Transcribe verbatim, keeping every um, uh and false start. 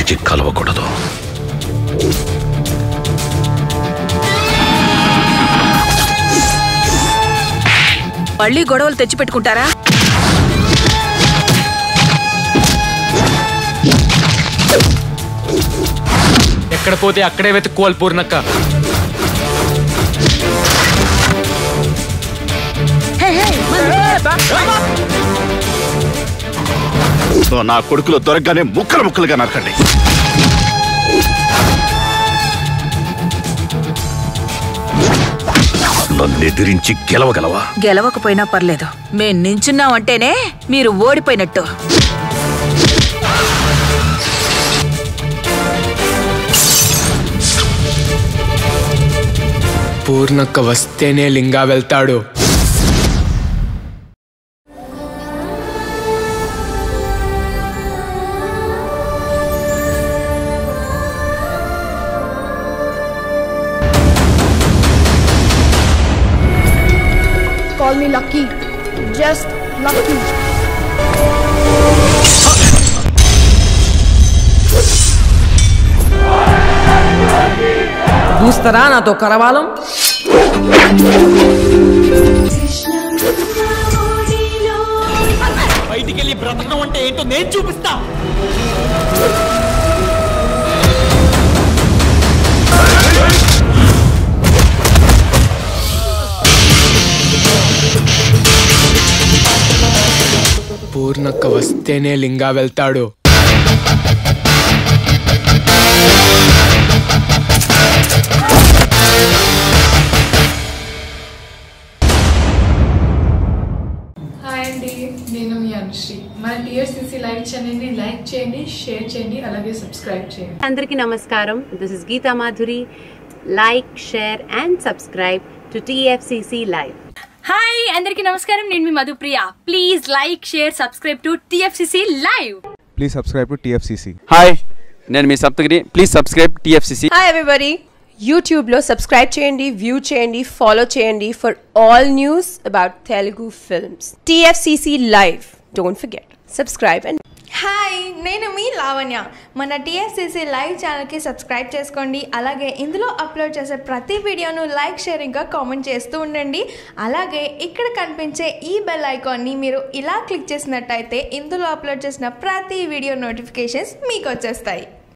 ఎప్పటికీ కలవకూడదు. మళ్ళీ గొడవలు తెచ్చిపెట్టుకుంటారా? ఎక్కడ పోతే అక్కడే వెతుక్కోవాలి పూర్ణక్క. నా కొడుకులు దొరకగానే ముక్కలు ముక్కలుగా నరకండి. నన్ను ఎదిరించి గెలవగలవా? గెలవకపోయినా పర్లేదు, మేం నించున్నామంటేనే మీరు ఓడిపోయినట్టు. పూర్ణక్క వస్తేనే లింగా వెళ్తాడు. Call me lucky, just lucky. చూస్తారా నాతో కరవాలం? బయటికి వెళ్ళి బ్రతకడం అంటే ఏంటో నేను చూపిస్తా. పూర్ణక్క వస్తేనే లింగా వెళ్తాడు. హాయ్ అండి, నేను మీ అనుశ్రీ. మన టీఎఫ్సీసీ లైవ్ ఛానల్ని లైక్ చేయండి, షేర్ చేయండి, అలాగే సబ్స్క్రైబ్ చేయండి. అందరికీ నమస్కారం. This is Geetha Madhuri. Like, share and subscribe to TFCC live. Hi అందరికీ నమస్కారం, నేను మీ Madhupriya. Please like, share, subscribe to TFCC live. Please subscribe to TFCC. Hi, నేను మీ Saptagiri. Please subscribe TFCC. Hi everybody, యూట్యూబ్లో సబ్స్క్రైబ్ చేయండి, వ్యూ చేయండి, ఫాలో చేయండి for all news about Telugu films. TFCC live, don't forget subscribe. And hi, నేను మీ లావణ్య. మన TFCC live ఛానల్కి సబ్స్క్రైబ్ చేసుకోండి. అలాగే ఇందులో అప్లోడ్ చేసే ప్రతి వీడియోను లైక్, షేరింగ్గా కామెంట్ చేస్తూ ఉండండి. అలాగే ఇక్కడ కనిపించే ఈ బెల్ ఐకాన్ని మీరు ఇలా క్లిక్ చేసినట్టయితే ఇందులో అప్లోడ్ చేసిన ప్రతి వీడియో నోటిఫికేషన్స్ మీకు వచ్చేస్తాయి.